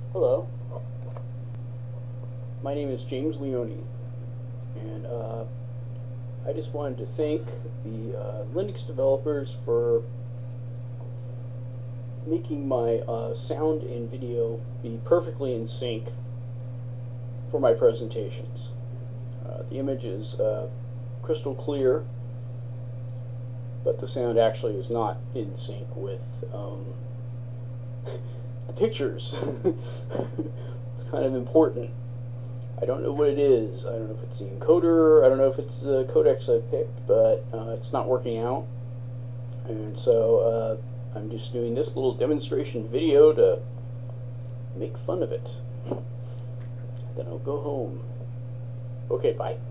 Hello, my name is James Leone, and I just wanted to thank the Linux developers for making my sound and video be perfectly in sync for my presentations. The image is crystal clear, but the sound actually is not in sync with the pictures. It's kind of important. I don't know what it is. I don't know if it's the encoder. I don't know if it's the codecs I've picked, but it's not working out. And so I'm just doing this little demonstration video to make fun of it. Then I'll go home. Okay, bye.